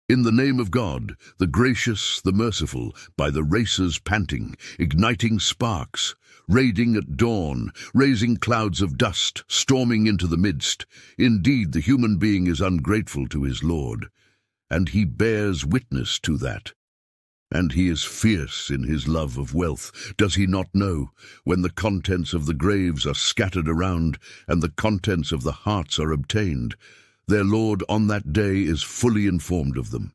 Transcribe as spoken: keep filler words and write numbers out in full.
In the name of God, the gracious, the merciful, by the racers panting, igniting sparks, raiding at dawn, raising clouds of dust, storming into the midst. Indeed, the human being is ungrateful to his Lord, and he bears witness to that. And he is fierce in his love of wealth. Does he not know, when the contents of the graves are scattered around, and the contents of the hearts are obtained, their Lord on that day is fully informed of them.